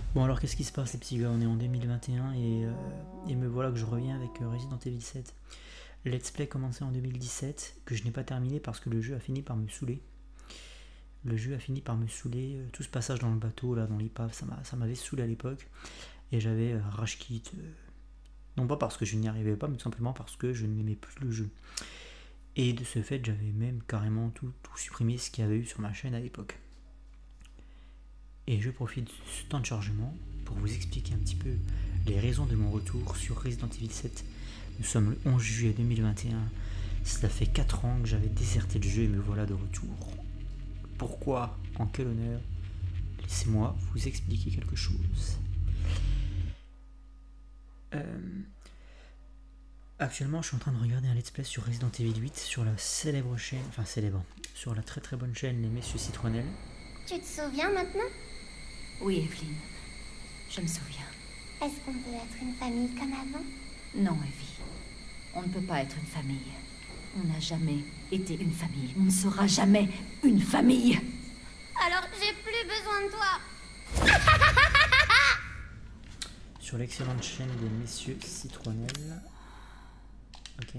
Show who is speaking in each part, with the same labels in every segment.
Speaker 1: Bon alors qu'est-ce qui se passe les petits gars, on est en 2021 et me voilà que je reviens avec Resident Evil 7. Let's Play commencé en 2017, que je n'ai pas terminé parce que le jeu a fini par me saouler. Le jeu a fini par me saouler, tout ce passage dans le bateau, là, dans l'épave, ça m'avait saoulé à l'époque. Et j'avais rage quit, non pas parce que je n'y arrivais pas, mais tout simplement parce que je n'aimais plus le jeu. Et de ce fait, j'avais même carrément tout supprimé ce qu'il y avait eu sur ma chaîne à l'époque. Et je profite de ce temps de chargement pour vous expliquer un petit peu les raisons de mon retour sur Resident Evil 7. Nous sommes le 11 juillet 2021. Cela fait 4 ans que j'avais déserté le jeu et me voilà de retour. Pourquoi? En quel honneur? Laissez-moi vous expliquer quelque chose. Actuellement, je suis en train de regarder un let's play sur Resident Evil 8 sur la célèbre chaîne, enfin célèbre, sur la très bonne chaîne Les Messieurs Citronnelle.
Speaker 2: Tu te souviens maintenant?
Speaker 3: Oui, Evelyn. Je me souviens.
Speaker 2: Est-ce qu'on peut être une famille comme avant?
Speaker 3: Non, Evie. On ne peut pas être une famille. On n'a jamais été une famille. On ne sera jamais une famille.
Speaker 2: Alors j'ai plus besoin de toi.
Speaker 1: Sur l'excellente chaîne des Messieurs Citronnelle. Ok.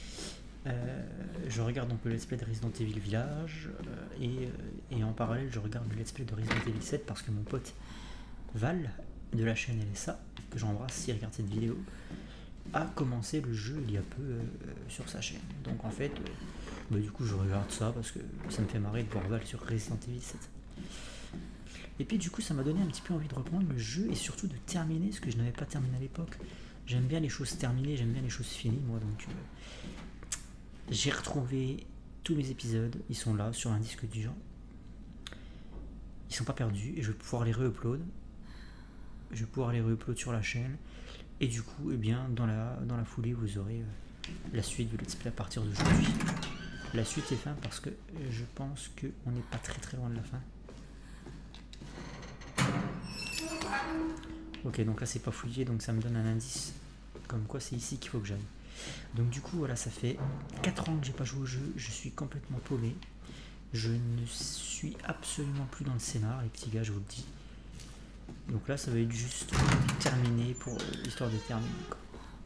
Speaker 1: Je regarde donc le let's play de Resident Evil Village et en parallèle je regarde le let's play de Resident Evil 7 parce que mon pote Val de la chaîne LSA, que j'embrasse s'il regarde cette vidéo, a commencé le jeu il y a peu sur sa chaîne. Donc en fait, du coup je regarde ça parce que ça me fait marrer de voir Val sur Resident Evil 7. Et puis du coup ça m'a donné un petit peu envie de reprendre le jeu et surtout de terminer ce que je n'avais pas terminé à l'époque. J'aime bien les choses terminées, j'aime bien les choses finies moi, donc j'ai retrouvé tous mes épisodes, ils sont là sur un disque dur. Ils sont pas perdus et je vais pouvoir les re-upload. Je vais pouvoir les re-upload sur la chaîne. Et du coup, eh bien, dans la foulée, vous aurez la suite du let's play à partir d'aujourd'hui. La suite est fin parce que je pense qu'on n'est pas très loin de la fin. Ok, donc là c'est pas fouillé, donc ça me donne un indice comme quoi c'est ici qu'il faut que j'aille. Donc du coup voilà, ça fait 4 ans que j'ai pas joué au jeu, je suis complètement paumé. Je ne suis absolument plus dans le scénar, les petits gars, je vous le dis. Donc là ça va être juste terminé pour l'histoire de terminer, quoi.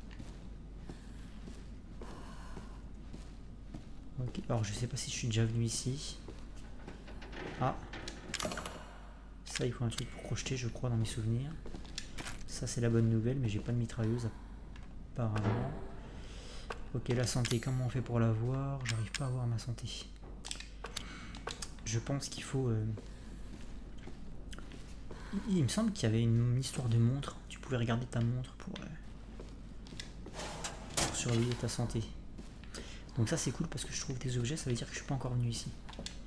Speaker 1: Ok, alors je sais pas si je suis déjà venu ici. Ah, ça il faut un truc pour crocheter je crois dans mes souvenirs. Ça c'est la bonne nouvelle, mais j'ai pas de mitrailleuse apparemment. Ok, la santé, comment on fait pour la voir? J'arrive pas à voir ma santé. Je pense qu'il faut... Il me semble qu'il y avait une histoire de montre. Tu pouvais regarder ta montre pour surveiller ta santé. Donc ça c'est cool parce que je trouve des objets, ça veut dire que je suis pas encore venu ici.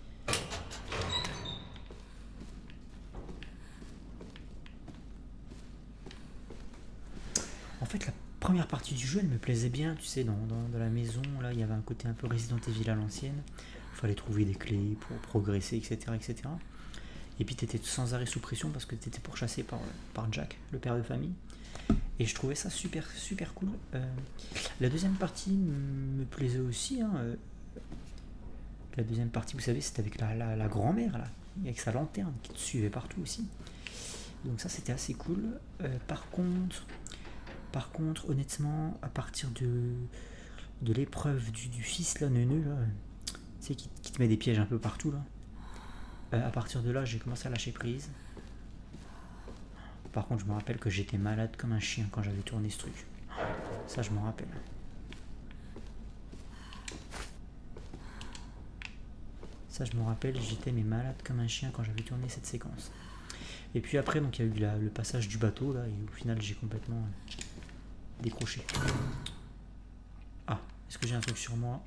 Speaker 1: En fait la première partie du jeu elle me plaisait bien, tu sais, dans la maison, là il y avait un côté un peu Resident Evil à l'ancienne. Il fallait trouver des clés pour progresser, etc. Et puis tu étais sans arrêt sous pression parce que tu étais pourchassé par Jack, le père de famille. Et je trouvais ça super cool. La deuxième partie me plaisait aussi. Hein. La deuxième partie, vous savez, c'était avec la grand-mère, là, avec sa lanterne qui te suivait partout aussi. Donc ça c'était assez cool. Par contre, honnêtement, à partir de l'épreuve du fils là, neuneu, là, tu sais, qui te met des pièges un peu partout là. À partir de là, j'ai commencé à lâcher prise. Par contre, je me rappelle que j'étais malade comme un chien quand j'avais tourné ce truc. Ça, je m'en rappelle. Ça, je me rappelle, j'étais malade comme un chien quand j'avais tourné cette séquence. Et puis après, donc il y a eu le passage du bateau là, et au final, j'ai complètement décroché. Ah, est-ce que j'ai un truc sur moi?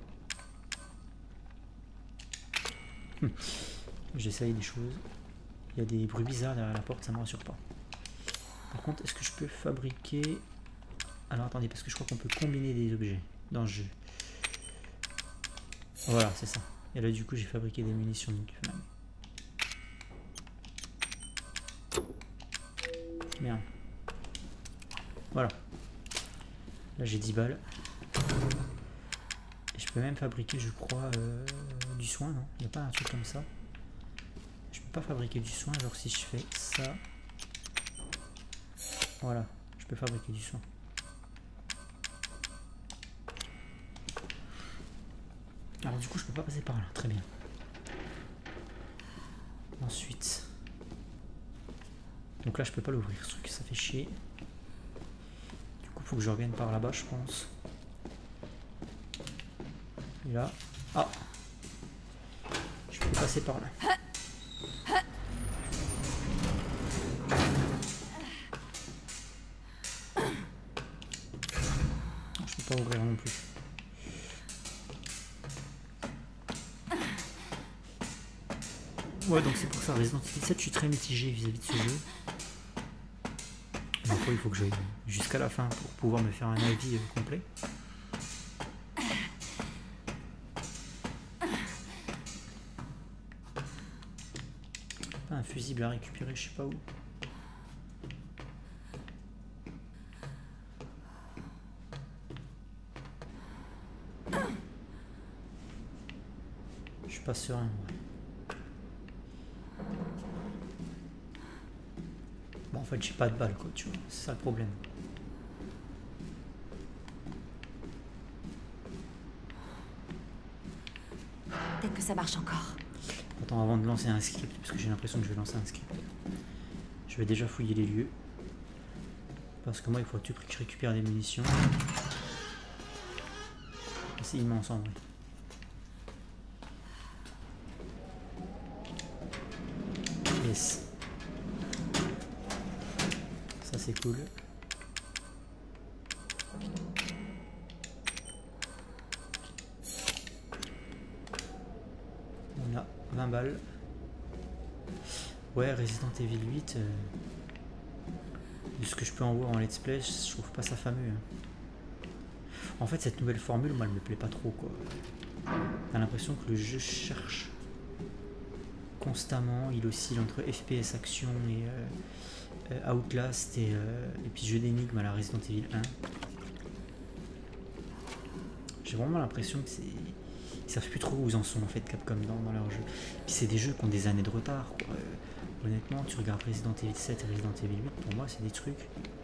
Speaker 1: J'essaye des choses. Il y a des bruits bizarres derrière la porte, ça me rassure pas. Par contre, est-ce que je peux fabriquer... Alors attendez, parce que je crois qu'on peut combiner des objets dans le jeu. Voilà, c'est ça. Et là du coup j'ai fabriqué des munitions nucléaires. Merde. Voilà. Là j'ai 10 balles. Et je peux même fabriquer, je crois, du soin, non? Il n'y a pas un truc comme ça. Je peux pas fabriquer du soin, genre si je fais ça, Voilà, je peux fabriquer du son. Alors du coup je peux pas passer par là, très bien. Ensuite. Donc là je peux pas l'ouvrir, ce truc ça fait chier. Du coup faut que je revienne par là-bas je pense. Et là. Ah, je peux passer par là. Je peux pas ouvrir non plus. Ouais, donc c'est pour ça, Resident Evil 7, je suis très mitigé vis-à-vis de ce jeu. Mais après, il faut que j'aille jusqu'à la fin pour pouvoir me faire un avis complet. Un fusible à récupérer, je sais pas où. Je suis pas serein, ouais. Bon, en fait, j'ai pas de balles, quoi, tu vois. C'est ça le problème.
Speaker 3: Peut-être que ça marche encore.
Speaker 1: Attends, avant de lancer un script, parce que j'ai l'impression que je vais lancer un script. Je vais déjà fouiller les lieux. Parce que moi, il faut que je récupère des munitions. C'est immense en vrai. Yes. Ça c'est cool. On a 20 balles. Ouais, Resident Evil 8, de ce que je peux en voir en let's play, je trouve pas ça fameux. Hein. En fait, cette nouvelle formule, moi, elle me plaît pas trop, quoi. T'as l'impression que le jeu cherche constamment, il oscille entre FPS action et Outlast et puis jeu d'énigmes à la Resident Evil 1. J'ai vraiment l'impression que c'est... Ils savent plus trop où ils en sont en fait Capcom dans leur jeu. Puis c'est des jeux qui ont des années de retard, quoi. Honnêtement, tu regardes Resident Evil 7 et Resident Evil 8, pour moi c'est des trucs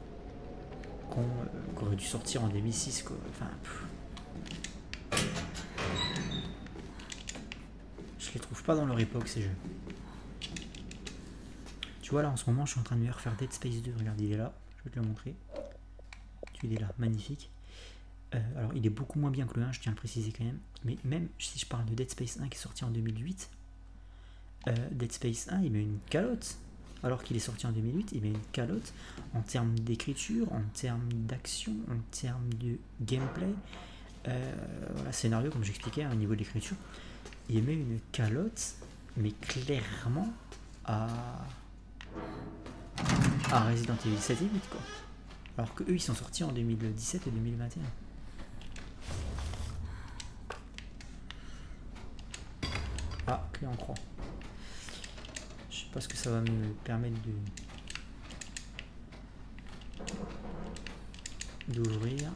Speaker 1: qui auraient dû sortir en 2006, quoi. Enfin, je les trouve pas dans leur époque ces jeux. Tu vois là en ce moment je suis en train de me refaire Dead Space 2, regarde il est là, je vais te le montrer. Il est là, magnifique. Alors il est beaucoup moins bien que le 1, je tiens à le préciser quand même, mais même si je parle de Dead Space 1 qui est sorti en 2008, Dead Space 1 il met une calotte, alors qu'il est sorti en 2008, il met une calotte en termes d'écriture, en termes d'action, en termes de gameplay, voilà, scénario comme j'expliquais au niveau de l'écriture, il met une calotte, mais clairement à Resident Evil 7 et 8 quoi. Alors que eux ils sont sortis en 2017 et 2021. Ah, clé en croix. Je sais pas ce que ça va me permettre d'ouvrir.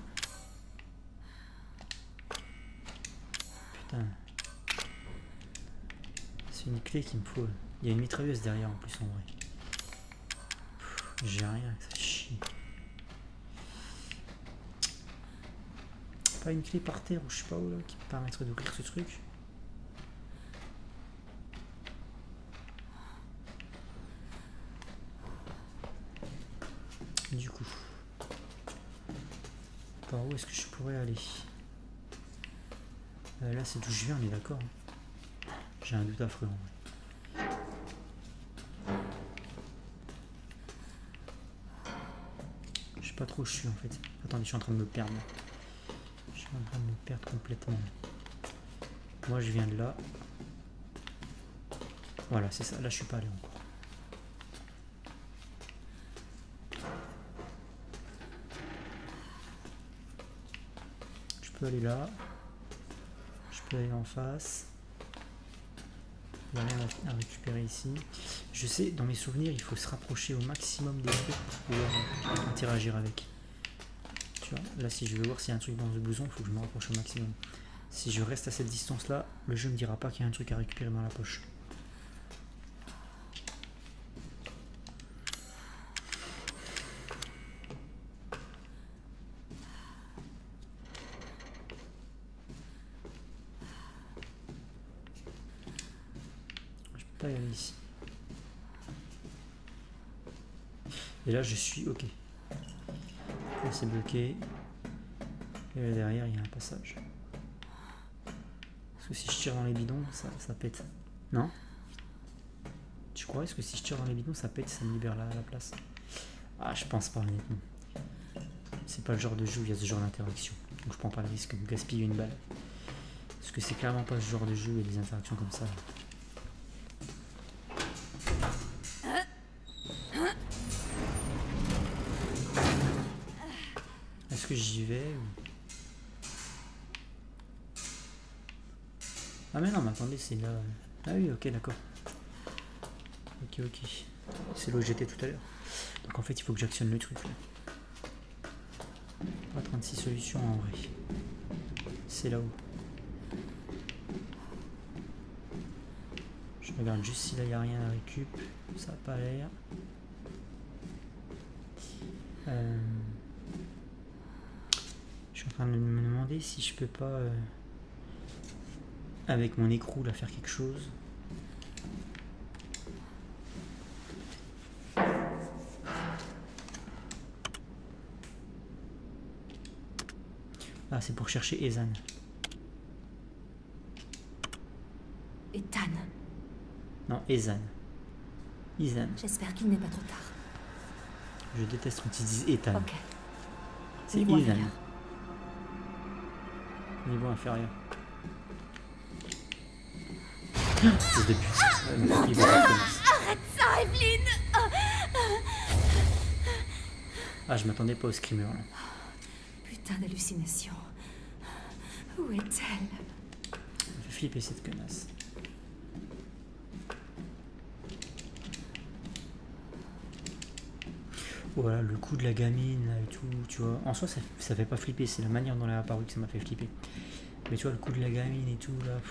Speaker 1: Putain. C'est une clé qu'il me faut. Il y a une mitrailleuse derrière en plus en vrai. J'ai rien, ça chie. Pas une clé par terre ou je sais pas où là qui me permettrait d'ouvrir ce truc. Du coup, par où est-ce que je pourrais aller? Là c'est d'où je viens, on est d'accord. J'ai un doute affreux en vrai. Je sais pas trop où je suis en fait. Attendez, je suis en train de me perdre. Je suis en train de me perdre complètement. Moi je viens de là. Voilà, c'est ça. Là je suis pas allé encore. Je peux aller là. Je peux aller en face. Il n'y a rien à récupérer ici. Je sais, dans mes souvenirs, il faut se rapprocher au maximum des trucs pour pouvoir interagir avec. Tu vois, là si je veux voir s'il y a un truc dans ce blouson, il faut que je me rapproche au maximum. Si je reste à cette distance là, le jeu me dira pas qu'il y a un truc à récupérer dans la poche. Et là je suis ok. Là c'est bloqué. Et là derrière il y a un passage. Est-ce que si je tire dans les bidons ça pète? Non? Tu crois? Est-ce que si je tire dans les bidons ça pète, ça me libère la place? Ah je pense pas honnêtement. C'est pas le genre de jeu où il y a ce genre d'interaction. Donc je prends pas le risque de gaspiller une balle. Parce que c'est clairement pas ce genre de jeu où il y a des interactions comme ça. Est-ce que j'y vais ou... Ah mais non, mais attendez, c'est là... Ah oui, ok, d'accord. Ok. C'est là où j'étais tout à l'heure. Donc en fait, il faut que j'actionne le truc. Là. Pas 36 solutions en vrai. C'est là où. Je regarde juste si là il n'y a rien à récup. Ça n'a pas l'air. Je suis en train de me demander si je peux pas avec mon écrou là faire quelque chose. Ah, c'est pour chercher Ethan.
Speaker 3: Ethan.
Speaker 1: Non, Ethan. Ethan.
Speaker 3: J'espère qu'il n'est pas trop tard.
Speaker 1: Je déteste quand ils disent Ethan.
Speaker 3: Ok.
Speaker 1: C'est
Speaker 3: Niveau
Speaker 1: Ethan.
Speaker 3: inférieur.
Speaker 1: Niveau inférieur. C'est de pute.
Speaker 2: Arrête ça, Evelyn!
Speaker 1: Ah, je m'attendais pas au screamer là.
Speaker 3: Putain d'hallucination. Où est-elle?
Speaker 1: Ça me fait flipper cette connasse. Voilà, le coup de la gamine là, et tout, tu vois. En soi, ça fait pas flipper, c'est la manière dont elle est apparue que ça m'a fait flipper. Mais tu vois, le coup de la gamine et tout là.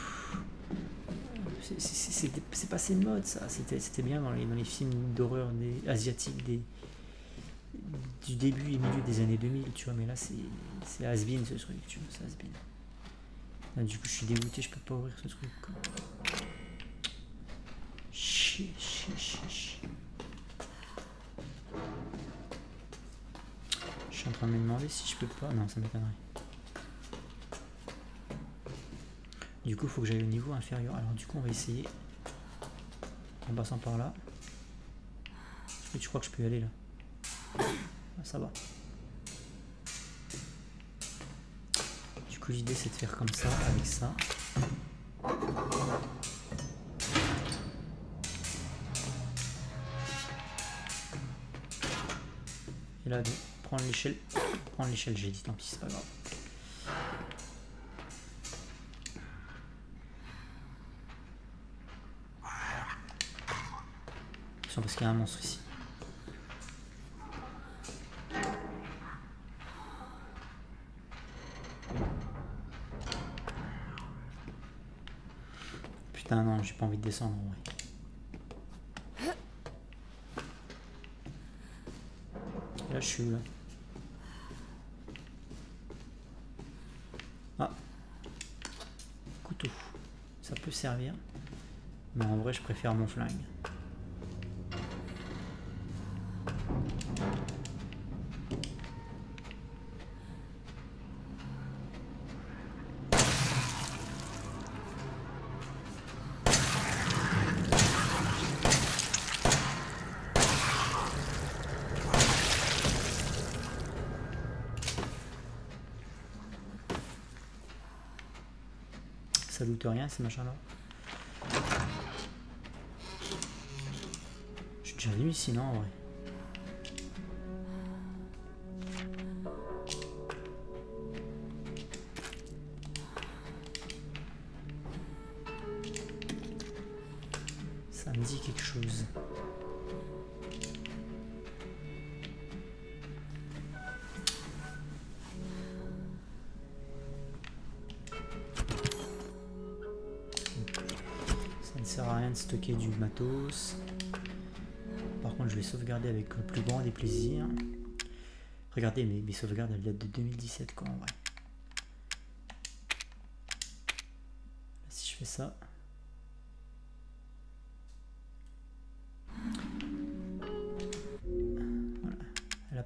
Speaker 1: C'est passé de mode ça. C'était bien dans les films d'horreur asiatiques du début et milieu des années 2000, tu vois. Mais là, c'est has-been ce truc, tu vois. C'est has-been. Là, du coup, je suis dégoûté, je peux pas ouvrir ce truc. Quoi. Chier. Je suis en train de me demander si je peux pas. Non, ça m'étonnerait. Du coup, il faut que j'aille au niveau inférieur. Alors, du coup, on va essayer en passant par là. Est-ce que tu crois que je peux y aller là? Ah, ça va. Du coup, l'idée c'est de faire comme ça, avec ça. Et là, de prendre l'échelle. Prendre l'échelle, j'ai dit, tant pis, c'est pas grave. Attention, parce qu'il y a un monstre ici. Putain, non, j'ai pas envie de descendre en vrai. Et là, je suis où là? Ah, couteau. Ça peut servir. Mais en vrai, je préfère mon flingue. Ça loot rien ces machins là. Je suis déjà venu ici non en vrai. Ça me dit quelque chose. Ça ne sert à rien de stocker du matos. Par contre, je vais sauvegarder avec le plus grand des plaisirs. Regardez, mes sauvegardes elles datent de 2017 quoi en vrai. Si je fais ça.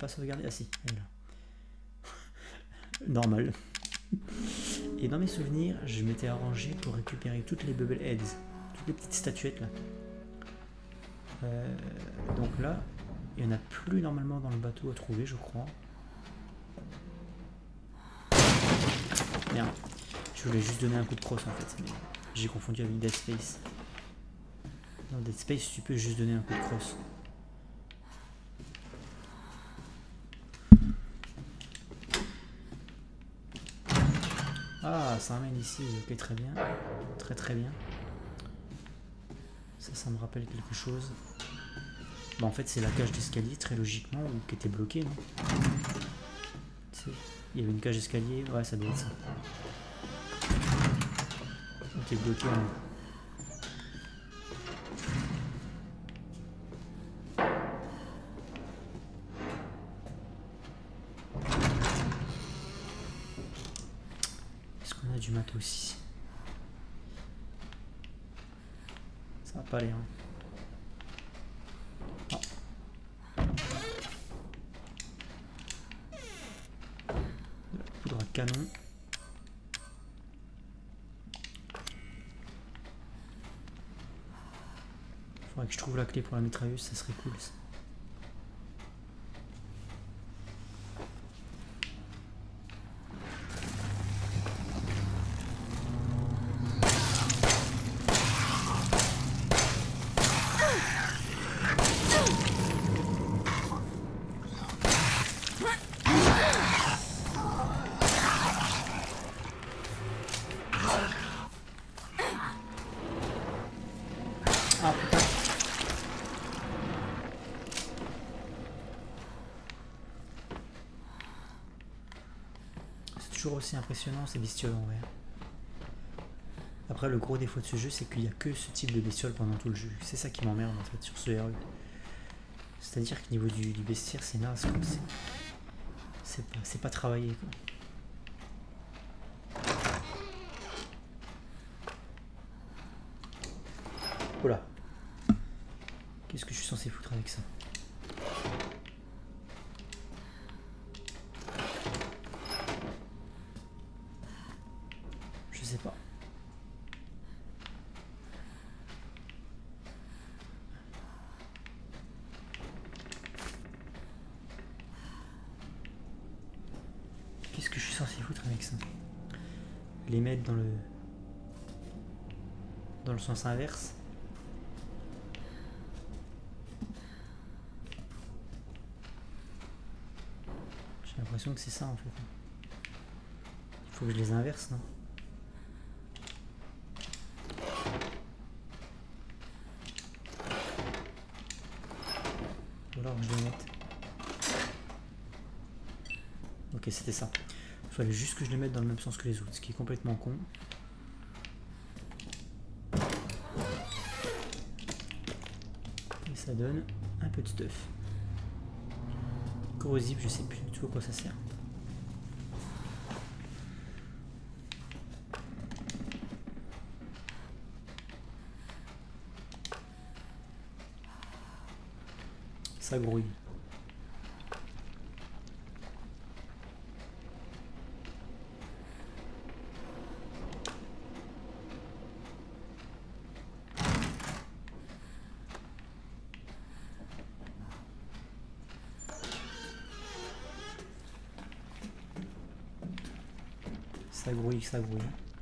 Speaker 1: pas sauvegardé. Ah si, elle est là. Normal. Et dans mes souvenirs, je m'étais arrangé pour récupérer toutes les bubble heads, toutes les petites statuettes là. Donc là, il n'y en a plus normalement dans le bateau à trouver, je crois. Merde, je voulais juste donner un coup de crosse en fait, mais j'ai confondu avec Dead Space. Dans Dead Space, tu peux juste donner un coup de crosse. Ah, ça ramène ici, ok, très bien. Très très bien. Ça me rappelle quelque chose. Bah en fait c'est la cage d'escalier très logiquement, ou qui était bloquée, non? Il y avait une cage d'escalier, ouais ça doit être ça. On était bloqué en haut. Est-ce qu'on a du matos aussi? Ça va pas aller, hein. Canon. Faudrait que je trouve la clé pour la mitrailleuse, ça serait cool ça. Aussi impressionnant ces bestioles en vrai. Après le gros défaut de ce jeu c'est qu'il n'y a que ce type de bestiole pendant tout le jeu. C'est ça qui m'emmerde en fait sur ce RE. C'est-à-dire que niveau du bestiaire c'est naze, c'est pas travaillé quoi. Oh là. Qu'est-ce que je suis censé foutre avec ça? Je sais pas. Qu'est-ce que je suis censé foutre avec ça? Les mettre dans le sens inverse. J'ai l'impression que c'est ça en fait. Il faut que je les inverse, non? Ou alors je les mette. Ok, c'était ça. Il fallait juste que je les mette dans le même sens que les autres, ce qui est complètement con. Et ça donne un peu de stuff. Corrosif, je sais plus du tout à quoi ça sert. Ça grouille. Ça grouille, ça grouille.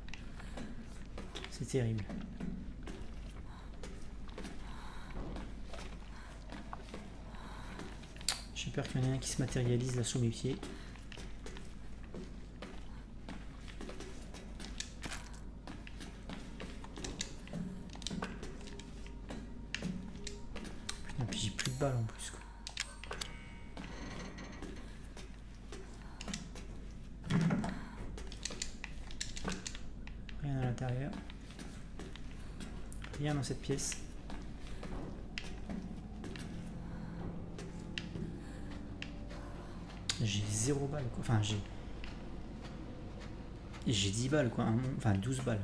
Speaker 1: C'est terrible. J'ai peur qu'il y en ait un qui se matérialise là sous mes pieds. Putain, puis j'ai plus de balles en plus quoi. Rien à l'intérieur. Rien dans cette pièce. J'ai 0 balles quoi. Enfin j'ai 10 balles quoi. Enfin 12 balles.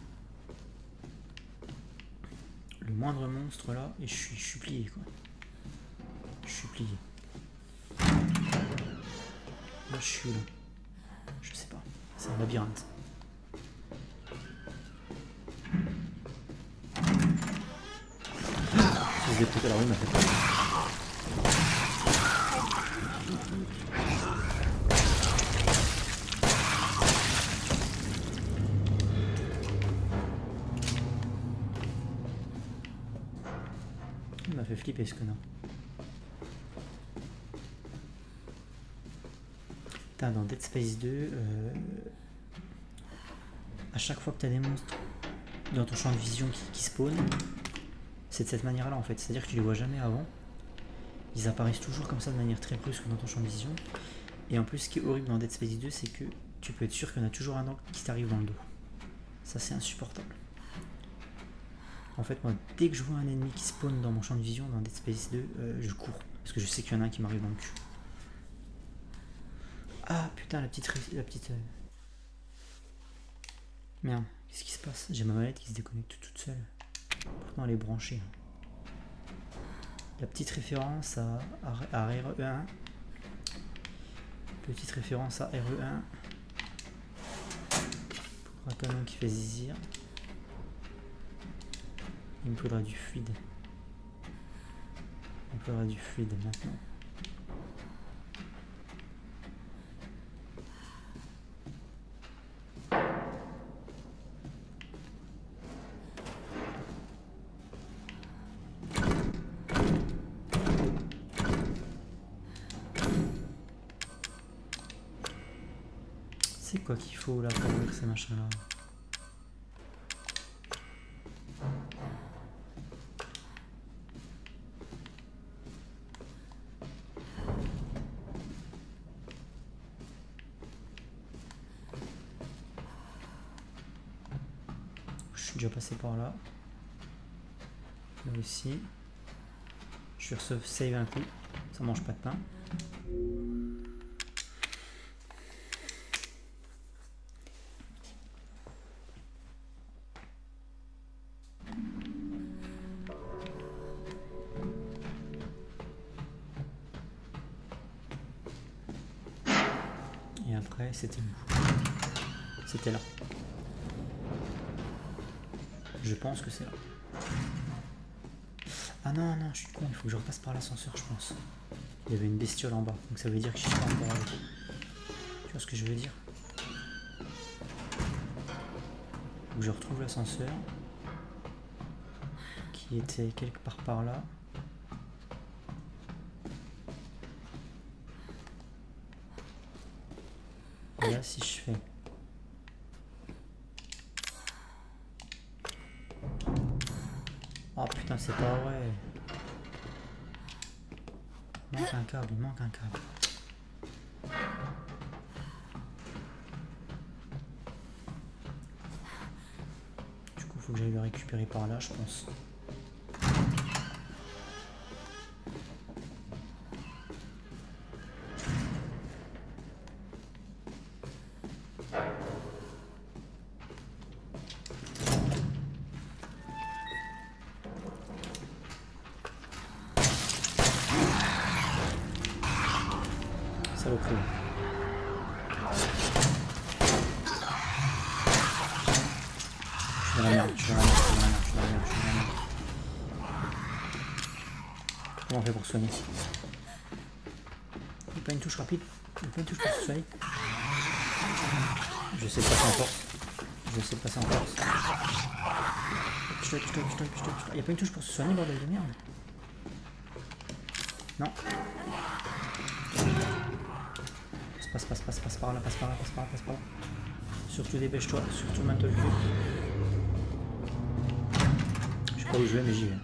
Speaker 1: Le moindre monstre là et je suis plié quoi. Je suis plié. Là je suis là. Je sais pas. C'est un labyrinthe. Si je vais peut-être à la rue, il m'a fait peur. Il m'a fait flipper ce connard. Putain, dans Dead Space 2, à chaque fois que tu as des monstres dans ton champ de vision qui spawnent, c'est de cette manière là en fait, c'est-à-dire que tu les vois jamais avant, ils apparaissent toujours comme ça de manière très brusque dans ton champ de vision, et en plus ce qui est horrible dans Dead Space 2 c'est que tu peux être sûr qu'il y en a toujours un qui t'arrive dans le dos, ça c'est insupportable. En fait moi dès que je vois un ennemi qui spawn dans mon champ de vision dans Dead Space 2, je cours, parce que je sais qu'il y en a un qui m'arrive dans le cul. Ah putain la petite... Merde, qu'est-ce qui se passe? J'ai ma manette qui se déconnecte toute seule. Pourtant elle est branchée. La petite référence à RE1. Petite référence à RE1. Pour un canon qui fait zizir. Il me faudra du fluide. Il me faudra du fluide maintenant. C'est quoi qu'il faut là pour ouvrir ces machins là? Je suis déjà passé par là. Là aussi. Je vais save un coup. Ça mange pas de pain. Et après, c'était où? C'était là. Je pense que c'est là. Ah non, non, je suis con, il faut que je repasse par l'ascenseur, je pense. Il y avait une bestiole en bas, donc ça veut dire que je suis pas encore avec. Tu vois ce que je veux dire? Donc je retrouve l'ascenseur qui était quelque part par là. Et là, si je fais... Oh putain, c'est pas vrai. Il manque un câble, il manque un câble. Du coup, il faut que j'aille le récupérer par là, je pense. Saloperie. Je suis dans la merde, je suis dans la merde, je suis dans la merde, je suis dans la merde, je suis dans la merde. Comment on fait pour se soigner? Il n'y a pas une touche rapide? Il n'y a pas une touche pour se soigner? Je sais passer en force. Je sais passer en force. Il n'y a pas une touche pour se soigner, bordel de merde? Non. Passe par là, passe par là. Surtout dépêche-toi, surtout maintenant le cul. Je sais pas où je vais, mais j'y vais.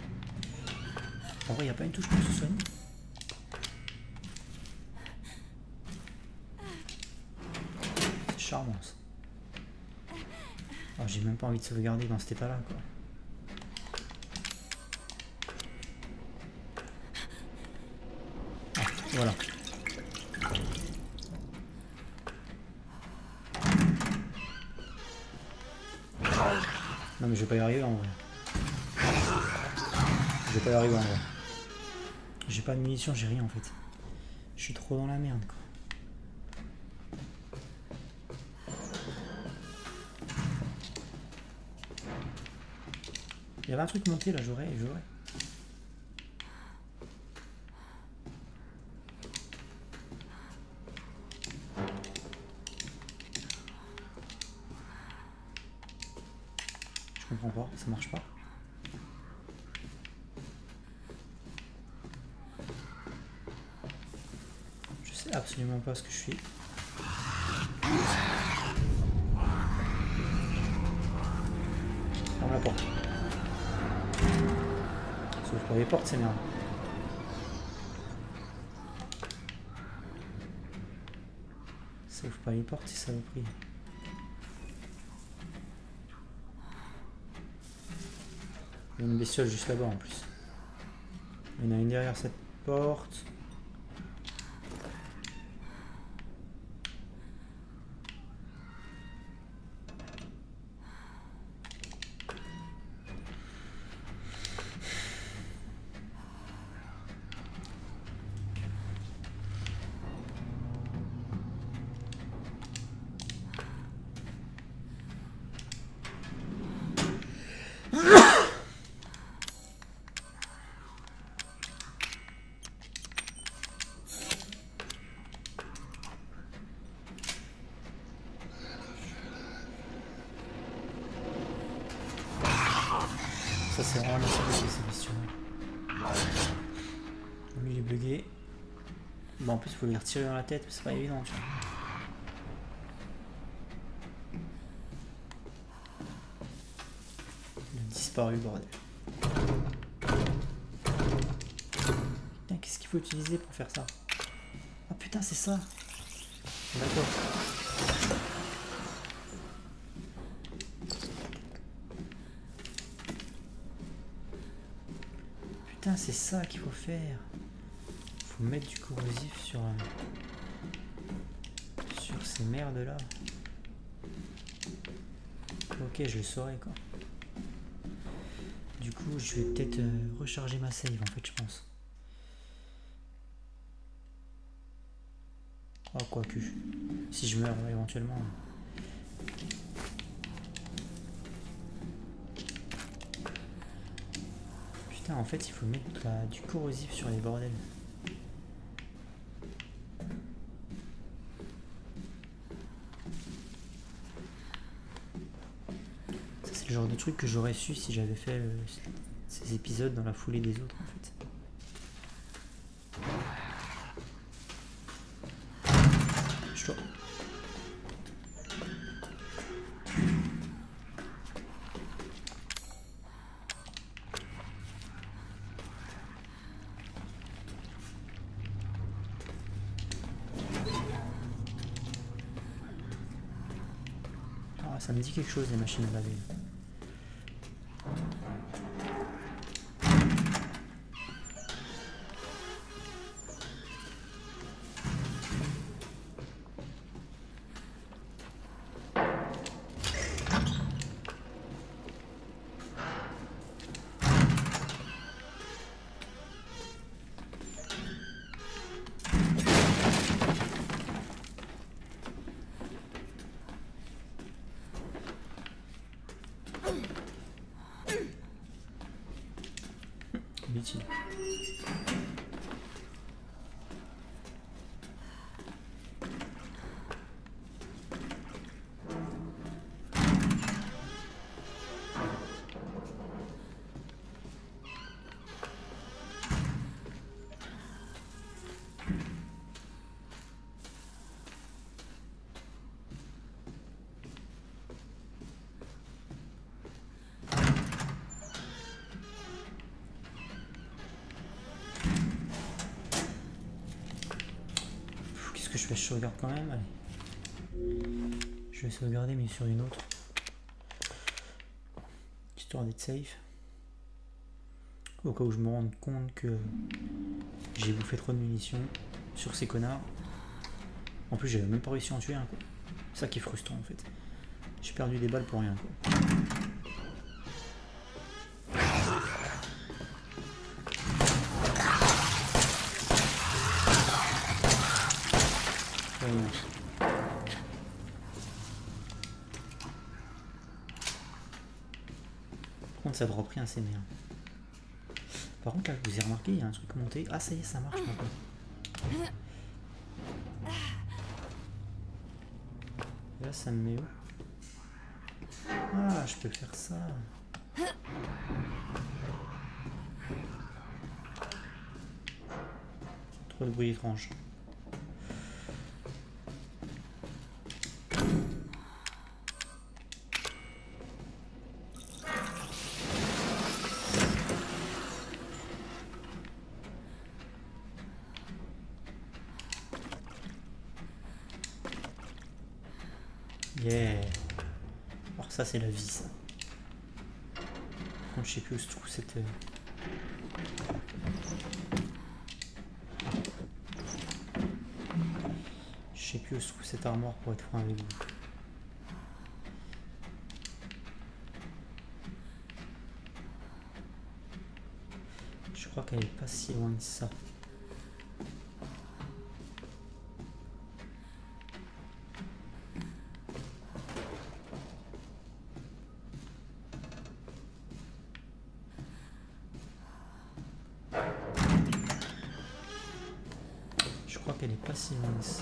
Speaker 1: En vrai, il n'y a pas une touche pour se soigner. C'est charmant ça. Oh, j'ai même pas envie de sauvegarder dans cet état là quoi. Ah, voilà. Non mais je vais pas y arriver en vrai. Je vais pas y arriver en vrai. J'ai pas de munitions, j'ai rien en fait. Je suis trop dans la merde quoi. Il y avait un truc monté là, j'aurais. Je comprends pas, ça marche pas. Je sais absolument pas ce que je fais. Ferme la porte. Sauf pour les portes, c'est merde. Ça ouvre pas les portes, c'est saloperie. Il y a une bestiole juste là-bas en plus. Il y en a une derrière cette porte. Ça c'est vraiment la sécurité ces questions. Lui il est bugué. Bon en plus il faut lui retirer dans la tête, mais c'est pas évident tu vois. Il a disparu bordel. Putain qu'est-ce qu'il faut utiliser pour faire ça? Ah putain c'est ça. D'accord. Putain, c'est ça qu'il faut faire. Faut mettre du corrosif sur ces merdes là. Ok, je le saurai quoi. Du coup, je vais peut-être recharger ma save en fait, je pense. Oh, quoique. Si je meurs éventuellement. Putain, en fait, il faut mettre du corrosif sur les bordels. Ça, c'est le genre de truc que j'aurais su si j'avais fait ces épisodes dans la foulée des autres, en fait. Je dois... Ça me dit quelque chose les machines à laver. Utile. Je sauvegarde quand même, allez. Je vais sauvegarder mais sur une autre. Histoire d'être safe. Au cas où je me rende compte que j'ai bouffé trop de munitions sur ces connards. En plus j'avais même pas réussi à en tuer un quoi. C'est ça qui est frustrant en fait. J'ai perdu des balles pour rien quoi. contre, ça drop rien, c'est bien. Par contre, là, je vous ai remarqué, il y a un truc monté. Ah, ça y est, ça marche maintenant. Et là, ça me met où? Ah, je peux faire ça. Trop de bruit étrange. Yeah. Alors ça c'est la vie ça. Par contre je sais plus où se trouve cette... Je sais plus où se trouve cette armoire pour être franc avec vous. Je crois qu'elle est pas si loin de ça. Je crois qu'elle est pas si loin de ça.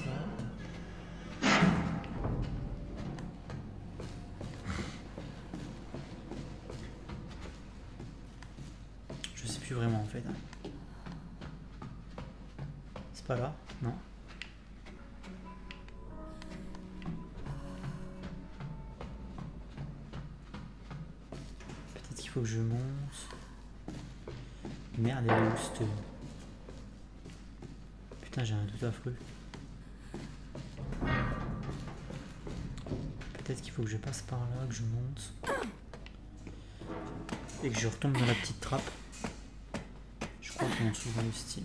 Speaker 1: Je sais plus vraiment en fait. C'est pas là, non. Peut-être qu'il faut que je monte. Merde, elle est où cette... Putain, j'ai un doute affreux. Peut-être qu'il faut que je passe par là, que je monte. Et que je retombe dans la petite trappe. Je crois qu'on est souvent le style.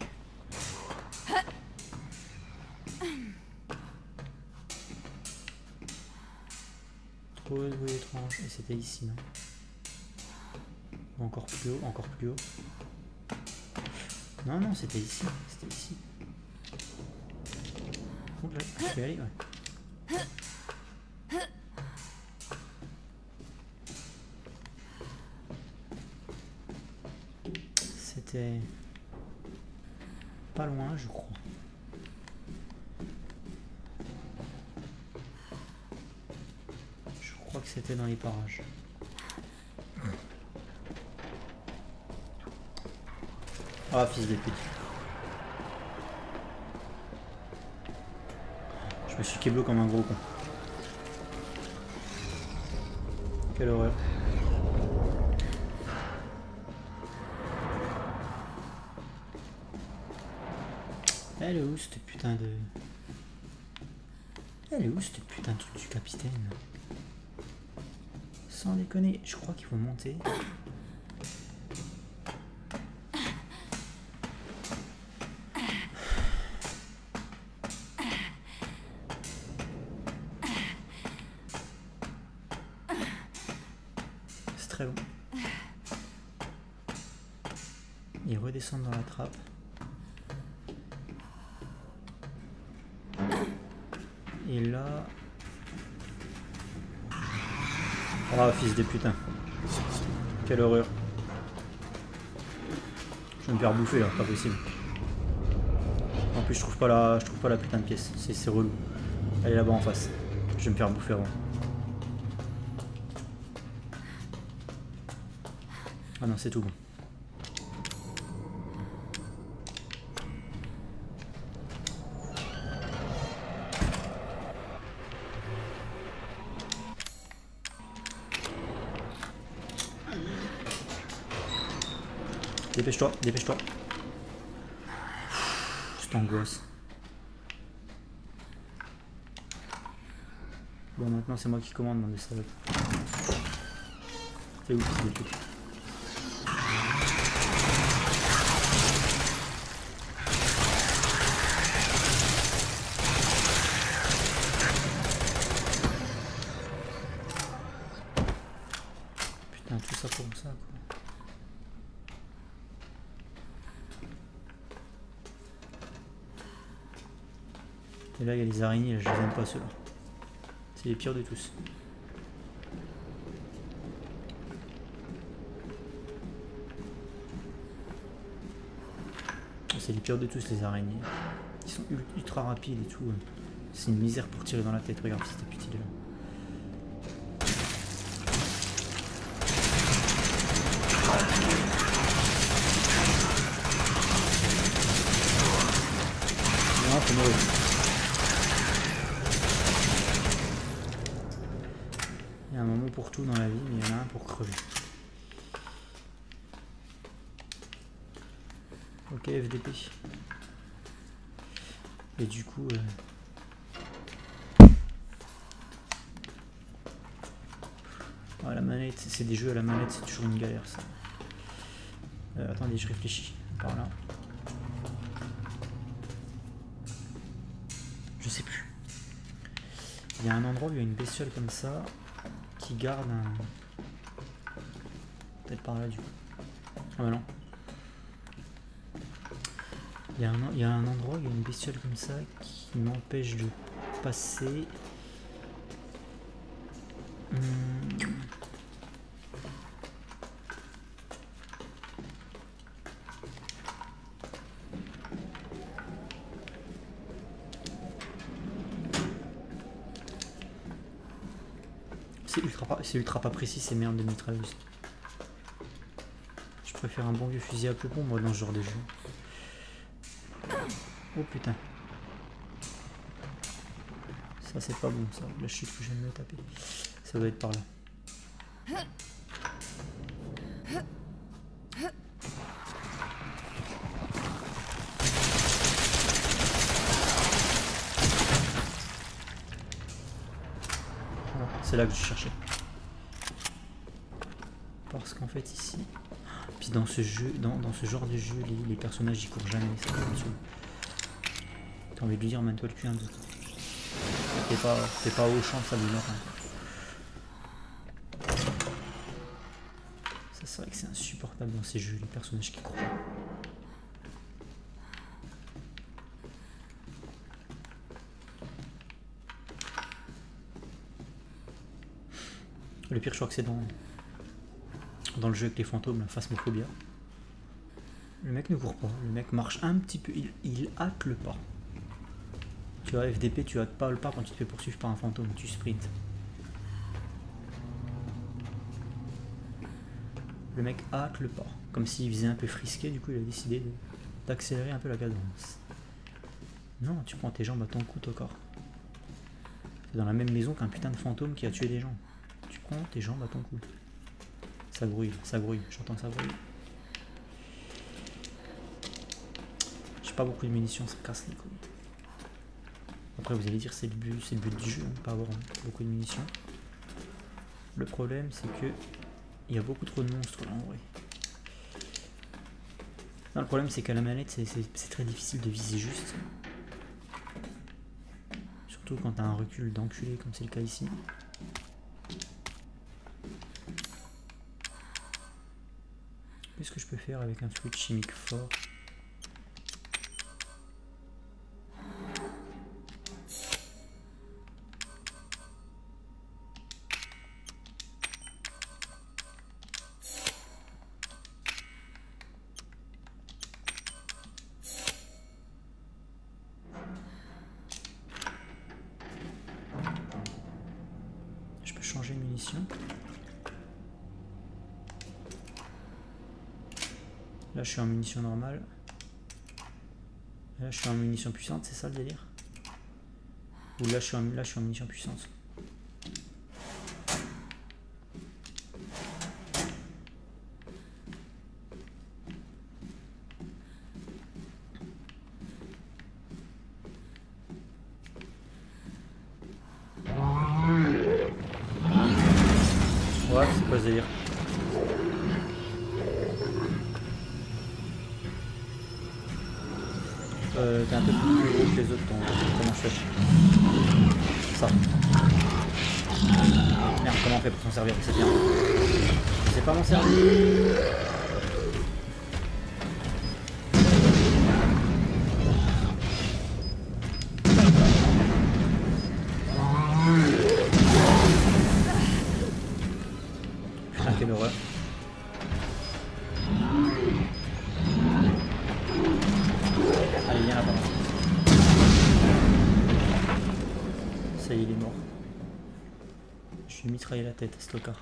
Speaker 1: Trop de bruit étrange. Et c'était ici, non? Ou encore plus haut, encore plus haut. Non, non, c'était ici. C'était ici. Donc là, je vais aller, ouais. C'était pas loin, je crois. Je crois que c'était dans les parages. Ah, fils de pute. Je me suis keblo comme un gros con. Quelle horreur. Elle est où cette putain de... Elle est où cette putain de truc du capitaine? Sans déconner, je crois qu'il faut monter. C'est très long. Et redescendre dans la trappe. Et là... Ah, fils de putain. Quelle horreur. Je vais me faire bouffer là, pas possible. En plus je trouve pas la putain de pièce. C'est relou. Elle est là-bas en face. Je vais me faire bouffer avant. Ah non, c'est tout bon. Dépêche-toi, dépêche-toi. Cette angoisse. Bon, maintenant c'est moi qui commande dans les salopes. C'est où c'est des trucs. Putain, tout ça pour ça quoi. Et là il y a les araignées, je les aime pas ceux-là. C'est les pires de tous. c'est les pires de tous les araignées. Ils sont ultra rapides et tout. C'est une misère pour tirer dans la tête, regarde cette petite là. Non, faut mourir. Il y a un moment pour tout dans la vie, mais il y en a un pour crever. Ok, FDP. Et du coup... la manette, c'est des jeux à la manette, c'est toujours une galère ça. Attendez, je réfléchis. Par là. Je sais plus. Il y a un endroit où il y a une bestiole comme ça qui garde un... Peut-être par là du coup. Ah bah non. Il y a un endroit où il y a une bestiole comme ça qui m'empêche de passer. C'est ultra pas précis ces merdes de mitrailleuse. Je préfère un bon vieux fusil à peupon moi dans ce genre de jeu. Oh putain. Ça c'est pas bon ça, la chute que je viens de me taper. Ça doit être par là. Voilà, c'est là que je cherchais. Parce qu'en fait ici... Puis dans ce jeu, dans ce genre de jeu, les personnages ils courent jamais, ça t'as envie de lui dire, mène-toi le cul un peu. T'es pas au champ, ça lui meurt. Ça c'est vrai que c'est insupportable dans ces jeux, les personnages qui courent pas. Le pire je crois que c'est dans le jeu avec les fantômes, la Phasmophobia. Le mec ne court pas, le mec marche un petit peu, il hâte le pas. Tu vois, FDP, tu hâtes pas le pas quand tu te fais poursuivre par un fantôme, tu sprints. Le mec hâte le pas, comme s'il faisait un peu frisqué, du coup il a décidé d'accélérer un peu la cadence. Non, tu prends tes jambes à ton cou, ton corps. C'est dans la même maison qu'un putain de fantôme qui a tué des gens. Tu prends tes jambes à ton cou. Ça grouille, j'entends que ça grouille. J'ai pas beaucoup de munitions, ça casse les couilles. Après vous allez dire c'est le but du jeu, hein, pas avoir beaucoup de munitions. Le problème c'est que il y a beaucoup trop de monstres là en vrai. Non, le problème c'est qu'à la manette c'est très difficile de viser juste. Surtout quand t'as un recul d'enculé comme c'est le cas ici. Qu'est-ce que je peux faire avec un fluide chimique fort? Je peux changer de munition. Là je suis en munition normale. Là je suis en munition puissante, c'est ça le délire? Ou là je suis en munition puissante. Ouais, c'est quoi ce délire? T'es un peu plus gros que les autres, comment je fais? Ça. Merde, comment on fait pour s'en servir? C'est bien. Je sais pas m'en servir. Putain, quelle horreur. Ça y est, il est mort. Je lui ai mitraillé la tête à ce tocard.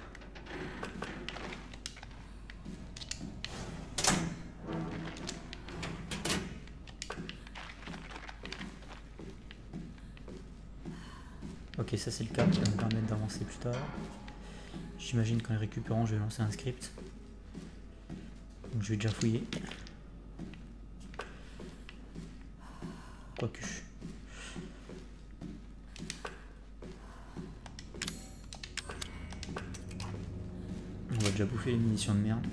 Speaker 1: Ok, ça c'est le câble qui va me permettre d'avancer plus tard. J'imagine qu'en les récupérant, je vais lancer un script. Donc je vais déjà fouiller. Quoique. On va déjà bouffer les munitions de merde.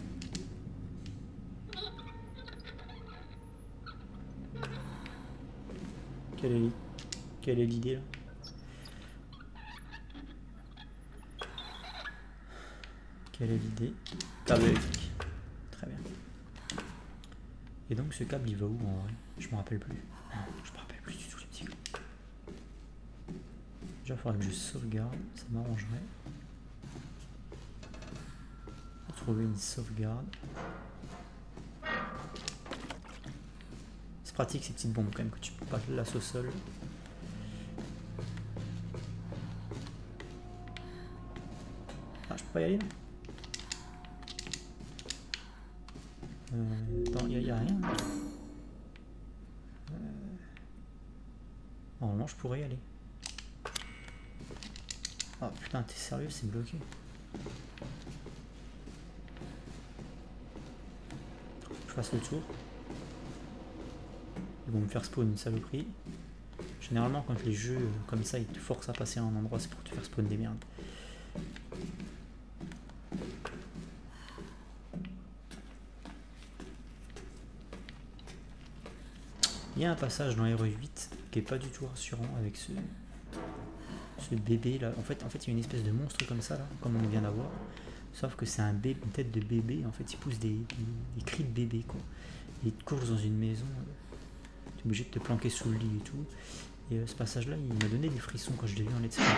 Speaker 1: Quelle est l'idée là? Quelle est l'idée? Câble électrique. Très bien. Et donc ce câble il va où en vrai? Je me rappelle plus. Non, je me rappelle plus du tout les petits gars. Déjà il faudrait que je sauvegarde, ça m'arrangerait. Trouver une sauvegarde. C'est pratique ces petites bombes quand même que tu peux pas lasser au sol. Ah je peux pas y aller là. Attends, y a rien. Normalement je pourrais y aller. Oh putain t'es sérieux, c'est bloqué. Je fasse le tour. Ils vont me faire spawn une saloperie. Généralement quand les jeux comme ça ils te forcent à passer à un endroit, c'est pour te faire spawn des merdes. Il y a un passage dans RE8 qui est pas du tout rassurant avec ce bébé là. En fait il y a une espèce de monstre comme ça là, comme on vient d'avoir. Sauf que c'est une tête de bébé, en fait il pousse des cris de bébé quoi. Et il te course dans une maison, tu es obligé de te planquer sous le lit et tout. Et ce passage là il m'a donné des frissons quand je l'ai vu en let's play.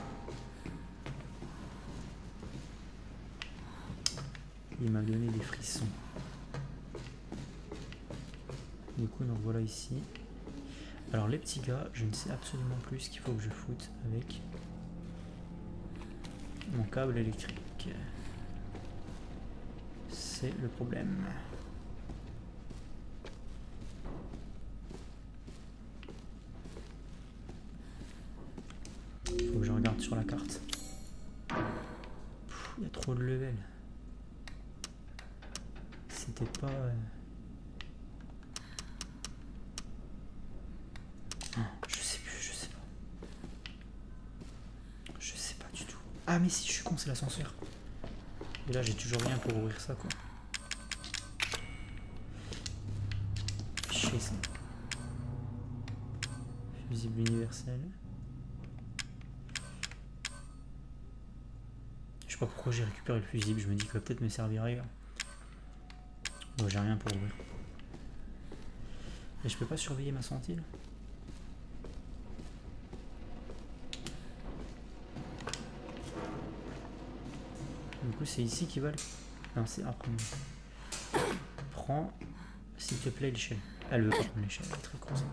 Speaker 1: Il m'a donné des frissons. Du coup nous voilà ici. Alors les petits gars, je ne sais absolument plus ce qu'il faut que je foute avec mon câble électrique. C'est le problème. Il faut que je regarde sur la carte. Il y a trop de level. C'était pas... je sais plus, je sais pas. Je sais pas du tout. Ah mais si, je suis con, c'est l'ascenseur. Et là j'ai toujours rien pour ouvrir ça quoi. Chier ça. Fusible universel. Je sais pas pourquoi j'ai récupéré le fusible, je me dis qu'il va peut-être me servir ailleurs. Bon, j'ai rien pour ouvrir. Et je peux pas surveiller ma santé là. Du coup c'est ici qu'il va. Non c'est après. Prends s'il te plaît l'échelle. Elle veut pas prendre l'échelle, elle est très grosse.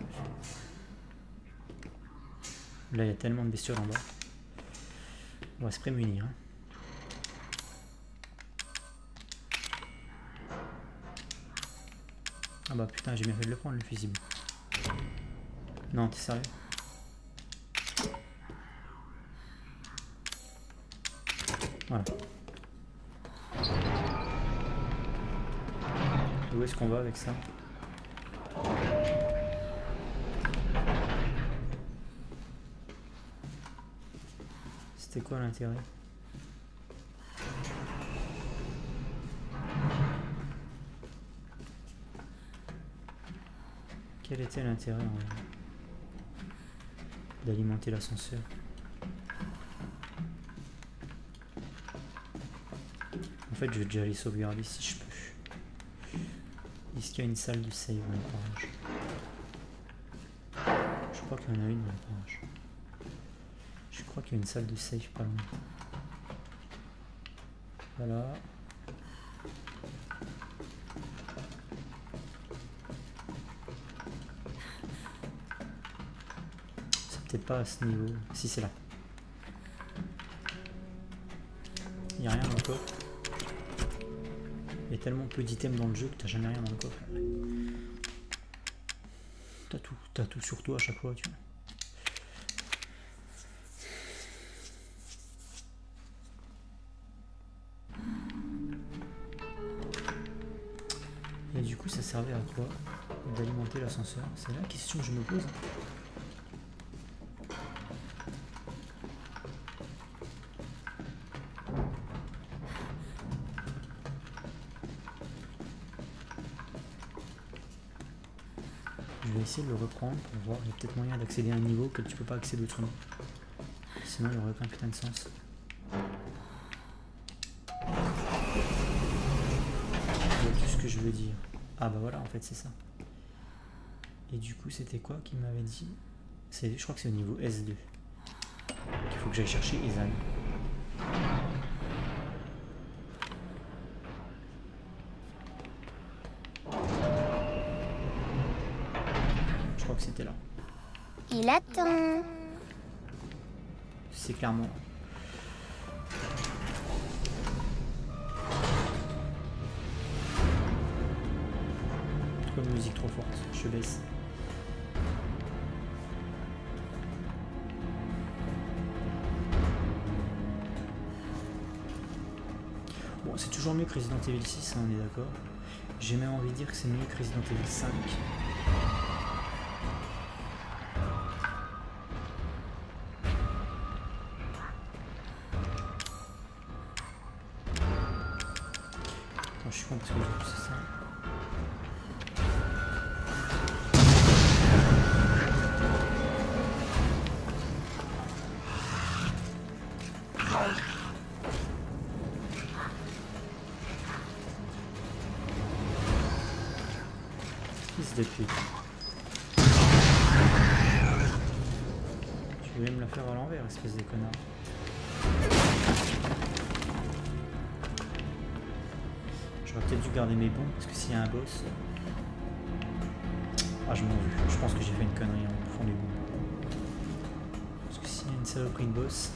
Speaker 1: Là il y a tellement de bestioles en bas. On va se prémunir. Hein. Ah bah putain j'ai bien fait de le prendre le fusible. Non t'es sérieux? Voilà. Où est-ce qu'on va avec ça? C'était quoi l'intérêt? Quel était l'intérêt d'alimenter l'ascenseur? En fait, je vais déjà aller sauvegarder si je peux. Est-ce qu'il y a une salle de save dans le parage? Je crois qu'il y en a une dans le parage. Je crois qu'il y a une salle de save pas loin. Voilà. Peut-être pas à ce niveau. Si, c'est là. Il n'y a rien dans le coffre. Il y a tellement peu d'items dans le jeu que t'as jamais rien dans le coffre. T'as tout sur toi à chaque fois, tu vois. Et du coup, ça servait à quoi d'alimenter l'ascenseur? C'est la question que je me pose. Je vais essayer de le reprendre pour voir. Il y a peut-être moyen d'accéder à un niveau que tu peux pas accéder autrement. Sinon, il n'y aurait aucun putain de sens. Tout ce que je veux dire. Ah bah voilà, en fait c'est ça. Et du coup c'était quoi qu'il m'avait dit? Je crois que c'est au niveau S2 qu'il faut que j'aille chercher Ethan. Je crois que c'était là.
Speaker 2: Il attend.
Speaker 1: C'est clairement... musique trop forte, je baisse. Bon, c'est toujours mieux que Resident Evil 6, hein, on est d'accord. J'ai même envie de dire que c'est mieux que Resident Evil 5. Attends, je suis con parce que du coup c'est ça. Depuis. Tu voulais me la faire à l'envers, espèce de connard. J'aurais peut-être dû garder mes bons parce que s'il y a un boss. Ah, je m'en veux. Je pense que j'ai fait une connerie en bouffant les bons. Parce que s'il y a une saloperie de boss,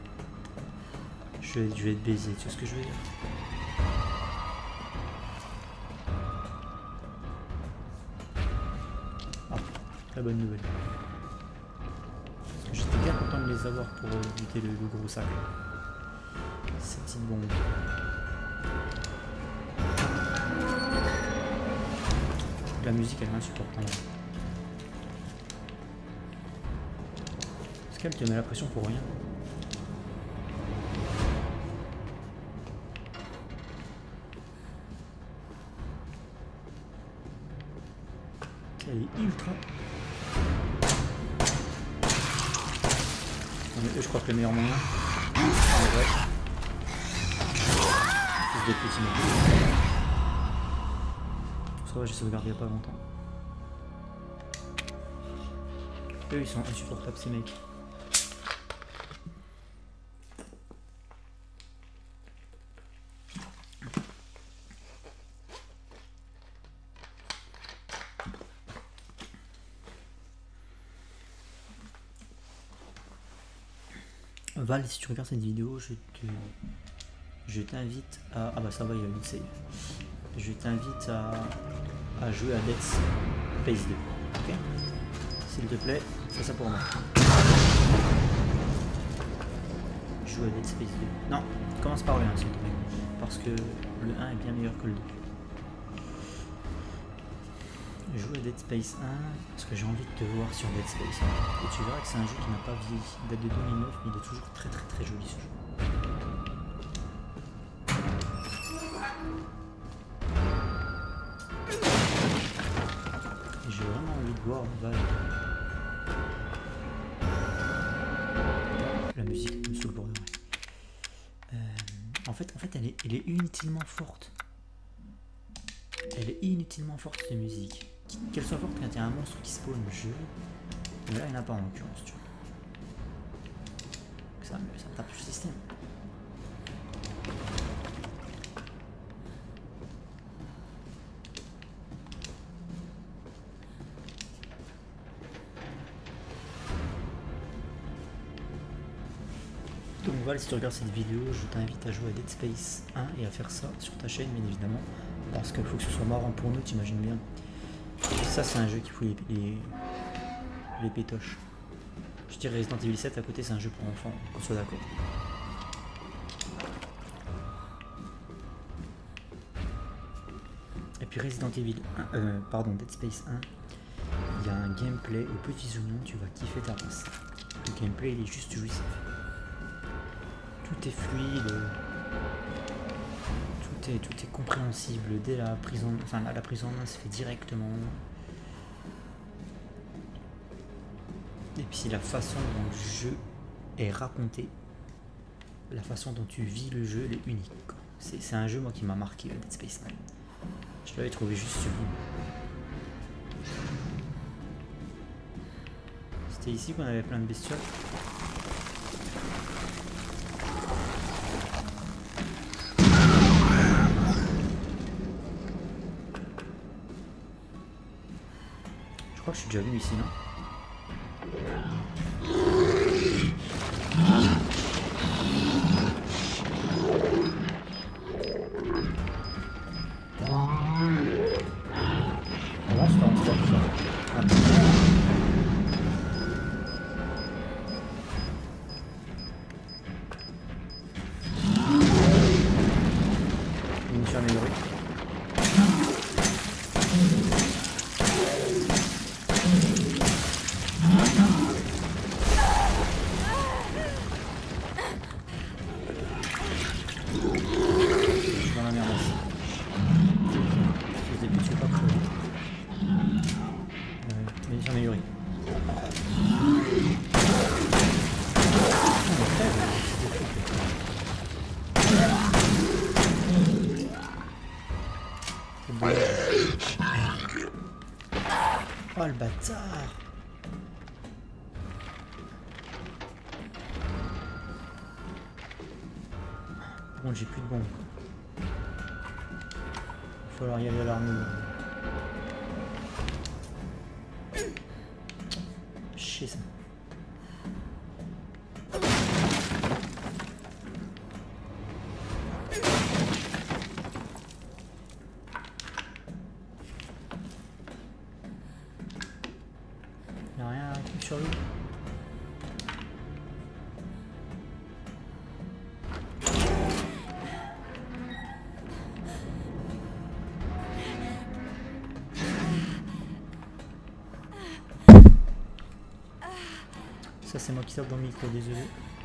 Speaker 1: je vais être baisé. Tu vois ce que je veux dire? La bonne nouvelle. Parce que j'étais bien content de les avoir pour éviter le gros sac. Ces petites bombes. La musique elle est insupportable. Parce qu'elle te met la pression pour rien. Elle est ultra... Je crois que le meilleur moyen, en vrai, c'est des petits mecs. Ça va, j'ai sauvegardé il n'y a pas longtemps. Eux, ils sont insupportables, ces mecs. Val, si tu regardes cette vidéo, je t'invite à... Ah bah ça va, il y a une save. Je t'invite à jouer à Dead Space 2. Ok? S'il te plaît, fais ça pour moi. Joue à Dead Space 2. Non, commence par le 1 s'il te plaît. Parce que le 1 est bien meilleur que le 2. Joue à Dead Space 1 parce que j'ai envie de te voir sur Dead Space 1. Et tu verras que c'est un jeu qui n'a pas vieilli. Il date de 2009 mais il est toujours très joli ce jeu. Et j'ai vraiment envie de voir Val. La musique me saoule pour de vrai. En fait elle est inutilement forte. Elle est inutilement forte cette musique. Qu'elle soit forte quand il y a un monstre qui spawn le jeu. Mais là il n'y en a pas en l'occurrence, tu vois. Ça me tape sur le système. Val, si tu regardes cette vidéo, je t'invite à jouer à Dead Space 1 et à faire ça sur ta chaîne, bien évidemment. Parce qu'il faut que ce soit marrant pour nous, t'imagines bien. Ça, c'est un jeu qui fout les pétoches. Je dirais Resident Evil 7 à côté, c'est un jeu pour enfants, qu'on soit d'accord. Et puis Resident Evil 1, pardon, Dead Space 1, il y a un gameplay aux petits oignons, tu vas kiffer ta race. Le gameplay, il est juste jouissif. Tout est fluide, tout est compréhensible dès la prise en, enfin la prise en main se fait directement. Et puis la façon dont le jeu est raconté, la façon dont tu vis le jeu, elle est unique. C'est un jeu moi qui m'a marqué, Dead Space 9. Je l'avais trouvé juste sublime. C'était ici qu'on avait plein de bestioles. Je crois que je suis déjà venu ici, non? Oh le bâtard! Bon, j'ai plus de bombes. Il va falloir y aller à l'armure. Chier ça. Y'a rien sur lui. Ça c'est moi qui tape dans le micro, désolé.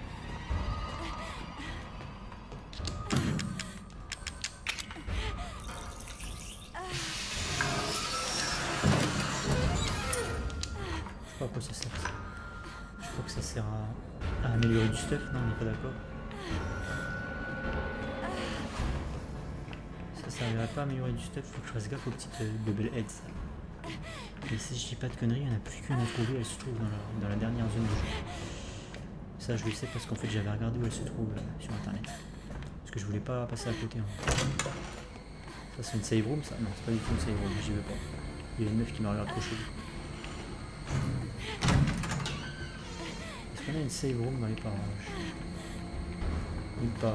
Speaker 1: Je sais pas à quoi ça sert. Je crois que ça sert à améliorer du stuff, non on n'est pas d'accord. Ça servirait pas à améliorer du stuff, faut que je fasse gaffe aux petites bubble heads. Et si je dis pas de conneries, il n'y en a plus qu'une à trouver, elle se trouve dans la dernière zone du jeu. Ça je le sais parce qu'en fait j'avais regardé où elle se trouve sur internet. Parce que je voulais pas passer à côté. Hein. Ça c'est une save room ça? Non c'est pas du tout une save room, j'y veux pas. Il y a une meuf qui m'a regardé trop chelou. Est-ce qu'on a une save room dans les parages? Nulle part.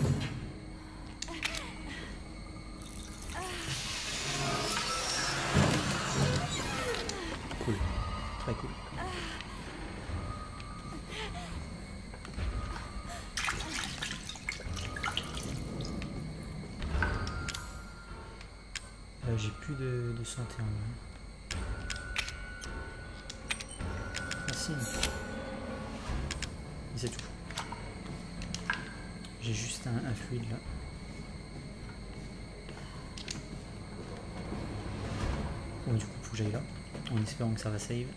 Speaker 1: Cool, très cool. J'ai plus de santé en vrai. Ah si. Et c'est tout. J'ai juste un fluide là. Bon du coup faut que j'aille là. En espérant que ça va save.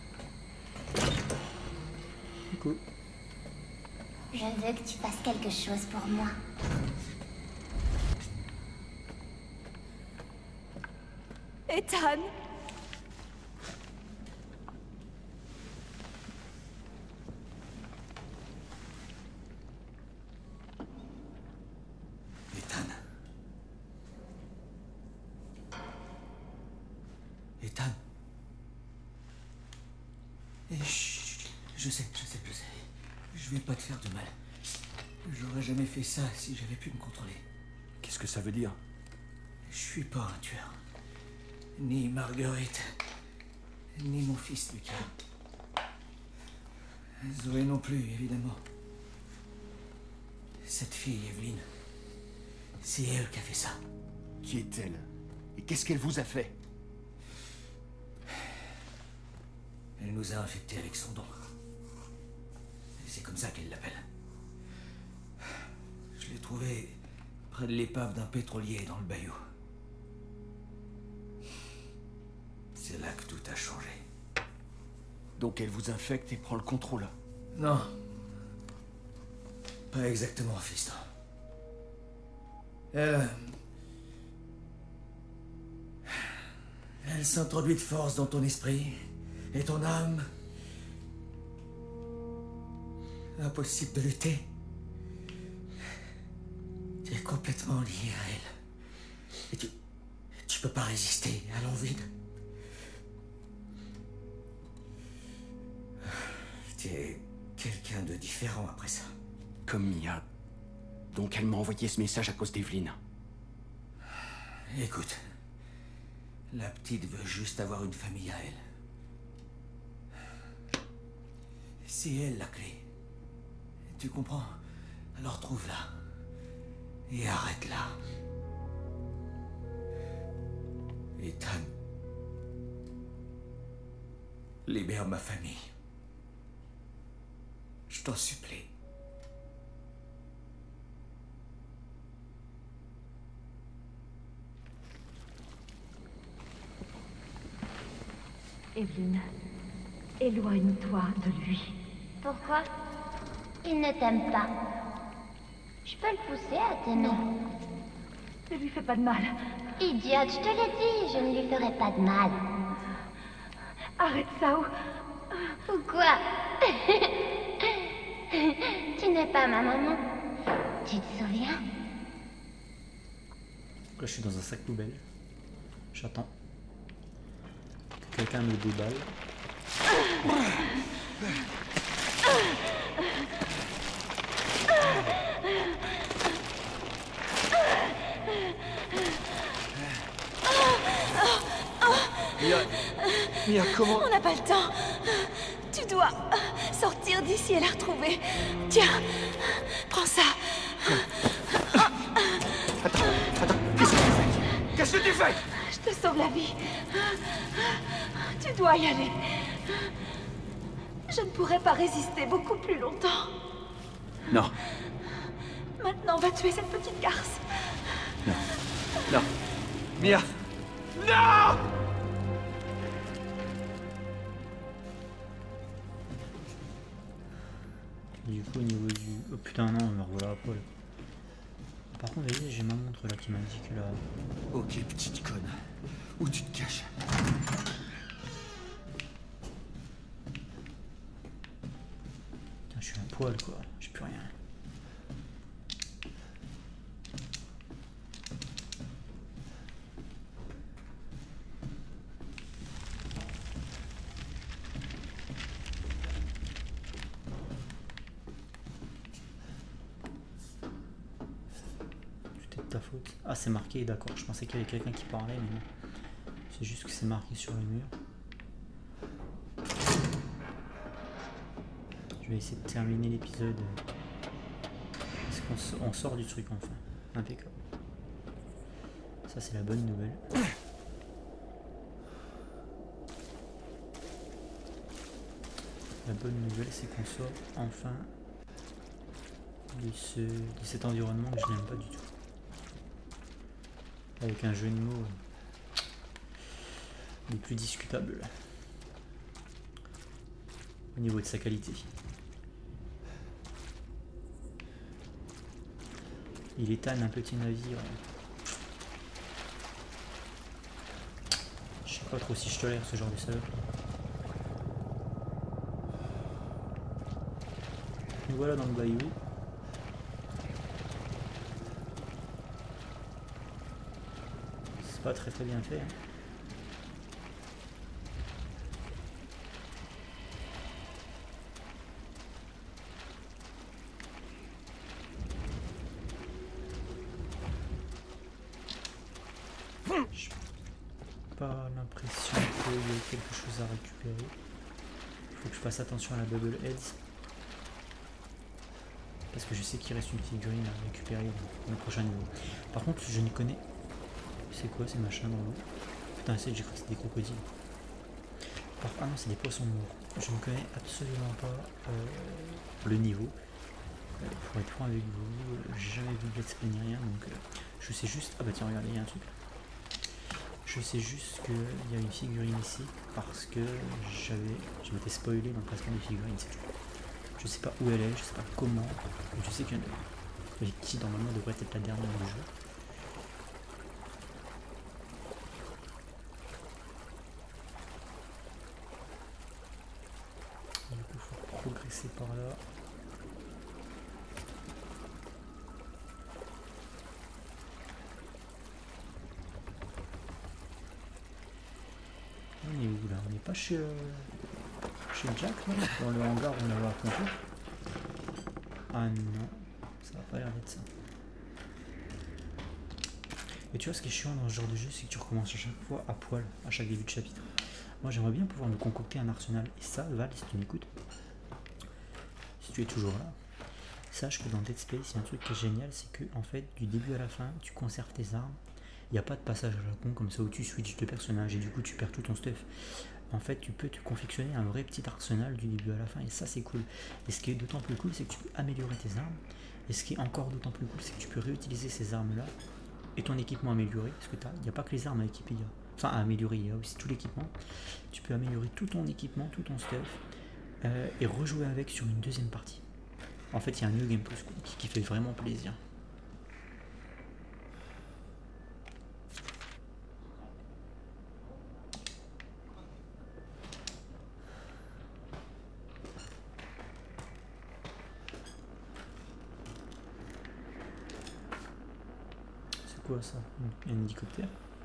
Speaker 1: Cool.
Speaker 2: Je veux que tu fasses quelque chose pour moi.
Speaker 3: Ethan!
Speaker 4: Ethan. Ethan. Et chut, je sais. Je vais pas te faire de mal. J'aurais jamais fait ça si j'avais pu me contrôler.
Speaker 5: Qu'est-ce que ça veut dire?
Speaker 4: Je suis pas un tueur. Ni Marguerite, ni mon fils Lucas. Zoé non plus, évidemment. Cette fille, Evelyne, c'est elle qui a fait ça.
Speaker 5: Qui est-elle? Et qu'est-ce qu'elle vous a fait?
Speaker 4: Elle nous a infectés avec son don. C'est comme ça qu'elle l'appelle. Je l'ai trouvée près de l'épave d'un pétrolier dans le bayou. C'est là que tout a changé.
Speaker 5: Donc elle vous infecte et prend le contrôle.
Speaker 4: Non. Pas exactement, fiston. Elle s'introduit de force dans ton esprit et ton âme. Impossible de lutter. Tu es complètement lié à elle. Et tu peux pas résister à l'envie de... Tu es quelqu'un de différent après ça.
Speaker 5: Comme Mia. Donc elle m'a envoyé ce message à cause d'Evelyne.
Speaker 4: Écoute, la petite veut juste avoir une famille à elle. C'est elle la clé. Tu comprends? Alors trouve-la. Et arrête-la. Ethan. Libère ma famille. Je t'en supplie.
Speaker 3: Evelyne, éloigne-toi de lui.
Speaker 2: Pourquoi? Il ne t'aime pas. Je peux le pousser à t'aimer.
Speaker 3: Ne lui fais pas de mal.
Speaker 2: Idiote, je te l'ai dit, je ne lui ferai pas de mal.
Speaker 3: Arrête ça
Speaker 2: Ou quoi? Tu n'es pas ma maman. Tu te souviens?
Speaker 1: Là, je suis dans un sac poubelle. J'attends que quelqu'un me déballe.
Speaker 5: Mia, comment...
Speaker 3: On n'a pas le temps. Tu dois sortir d'ici et la retrouver. Tiens, prends ça.
Speaker 5: Attends, qu'est-ce que tu fais? Qu'est-ce que tu fais?
Speaker 3: Je te sauve la vie. Tu dois y aller. Je ne pourrai pas résister beaucoup plus longtemps.
Speaker 5: Non,
Speaker 3: Maintenant, on va tuer cette petite garce.
Speaker 5: non. Mia! Non!
Speaker 1: Du coup, au niveau du... Oh putain, non, me revoilà à poil. Par contre, vas-y, j'ai ma montre là qui m'indique là.
Speaker 5: Ok, petite conne. Où tu te caches?
Speaker 1: Putain, je suis un poil quoi, j'ai plus rien. Tout est de ta faute. Ah, c'est marqué, d'accord, je pensais qu'il y avait quelqu'un qui parlait, mais non. C'est juste que c'est marqué sur le mur. Je vais essayer de terminer l'épisode. Est-ce qu'on sort du truc enfin? Impeccable. Ça c'est la bonne nouvelle. La bonne nouvelle c'est qu'on sort enfin de cet environnement que je n'aime pas du tout. Avec un jeu de mots des plus discutables au niveau de sa qualité. Il étane un petit navire. Je sais pas trop si je tolère ce genre de salope. Nous voilà dans le bayou. C'est pas très bien fait. Hein. quelque chose à récupérer. Il faut que je fasse attention à la Bubble Heads. Parce que je sais qu'il reste une figurine à récupérer dans le prochain niveau. Par contre, je ne connais... C'est quoi ces machins dans l'eau? Putain, j'ai cru que c'était des crocodiles. Ah non, c'est des poissons morts. Je ne connais absolument pas le niveau. Pour être franc avec vous, j'ai jamais vu de let's play ni rien, donc je sais juste... Ah bah tiens, regardez, il y a un truc là. Je sais juste qu'il y a une figurine ici, parce que je m'étais spoilé dans le placement des figurines, c'est tout. Je sais pas où elle est, je sais pas comment, mais je sais qu'il y en a une qui normalement devrait être la dernière du jeu. Du coup, il faut progresser par là. On est où là? On n'est pas chez Jack là? Dans le hangar où on avait affronté? Ah non, ça va pas l'air d'être ça. Et tu vois ce qui est chiant dans ce genre de jeu, c'est que tu recommences à chaque fois à poil, à chaque début de chapitre. Moi j'aimerais bien pouvoir me concocter un arsenal. Et ça, Val, si tu m'écoutes, si tu es toujours là, sache que dans Dead Space, il y a un truc qui est génial, c'est que en fait, du début à la fin, tu conserves tes armes. Il n'y a pas de passage à la con comme ça où tu switches de personnage et du coup tu perds tout ton stuff. En fait, tu peux te confectionner un vrai petit arsenal du début à la fin et ça c'est cool. Et ce qui est d'autant plus cool, c'est que tu peux améliorer tes armes. Et ce qui est encore d'autant plus cool, c'est que tu peux réutiliser ces armes là et ton équipement amélioré. Parce que il n'y a pas que les armes à équiper, enfin à améliorer, il y a aussi tout l'équipement. Tu peux améliorer tout ton équipement, tout ton stuff et rejouer avec sur une deuxième partie. En fait, il y a un New Game Plus qui fait vraiment plaisir. Quoi ça? Un hélicoptère?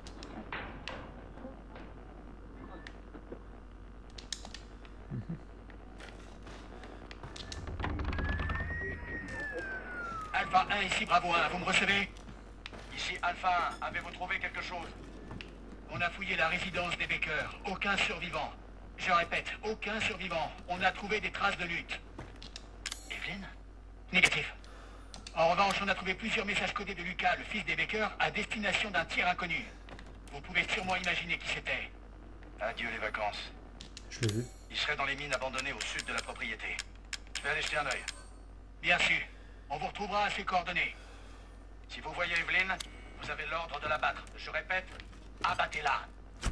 Speaker 6: Alpha 1 ici, Bravo 1, vous me recevez? Ici Alpha 1, avez-vous trouvé quelque chose? On a fouillé la résidence des Baker, aucun survivant. Je répète, aucun survivant. On a trouvé des traces de lutte. Evelyn? Négatif. En revanche, on a trouvé plusieurs messages codés de Lucas, le fils des Baker, à destination d'un tir inconnu. Vous pouvez sûrement imaginer qui c'était. Adieu les vacances.
Speaker 1: Je l'ai vu.
Speaker 6: Il serait dans les mines abandonnées au sud de la propriété. Je vais aller jeter un œil. Bien sûr. On vous retrouvera à ses coordonnées. Si vous voyez Evelyn, vous avez l'ordre de l'abattre. Je répète, abattez-la.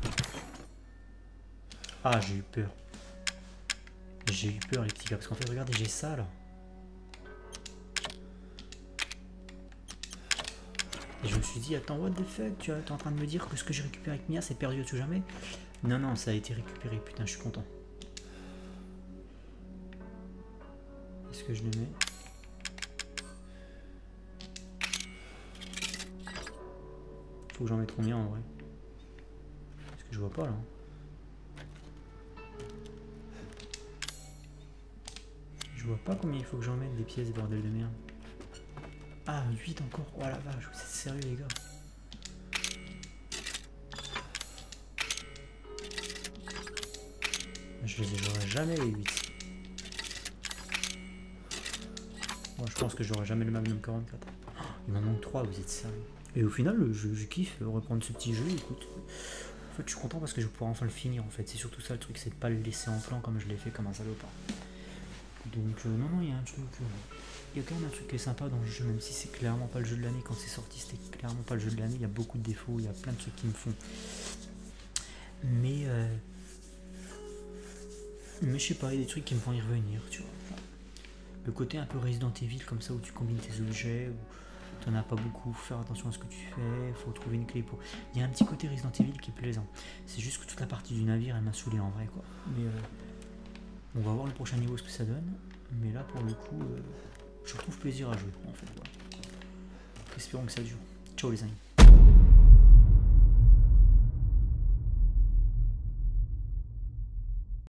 Speaker 1: Ah, j'ai eu peur. J'ai eu peur les petits gars, parce qu'en fait, regardez, j'ai ça là. Et je me suis dit, attends, what the fuck, tu es en train de me dire que ce que j'ai récupéré avec Mia, c'est perdu à tout jamais? Non, non, ça a été récupéré, putain, je suis content. Est-ce que je le mets? Faut que j'en mette combien en vrai? Parce que je vois pas là. Je vois pas combien il faut que j'en mette des pièces, bordel de merde. Ah, 8 encore. Oh la vache, vous êtes sérieux les gars. Je les aurai jamais les 8. Moi je pense que j'aurai jamais le Magnum 44. Oh, il m'en manque 3, vous êtes sérieux. Et au final, je kiffe reprendre ce petit jeu, écoute. En fait, je suis content parce que je vais pouvoir enfin le finir en fait. C'est surtout ça le truc, c'est de pas le laisser en plan comme je l'ai fait comme un salopard. Donc non, non, il y a un truc... il y a quand même un truc qui est sympa dans le jeu, même si c'est clairement pas le jeu de l'année. Quand c'est sorti, c'était clairement pas le jeu de l'année. Il y a beaucoup de défauts, il y a plein de trucs qui me font. Mais je sais pas, il y a des trucs qui me font y revenir, tu vois. Enfin, le côté un peu Resident Evil, comme ça, où tu combines tes objets, où t'en as pas beaucoup, faut faire attention à ce que tu fais, faut trouver une clé pour... Il y a un petit côté Resident Evil qui est plaisant. C'est juste que toute la partie du navire, elle m'a saoulé en vrai, quoi. Mais on va voir le prochain niveau ce que ça donne. Mais là, pour le coup, je retrouve plaisir à jouer, en fait. Voilà. Espérons que ça dure. Ciao les amis.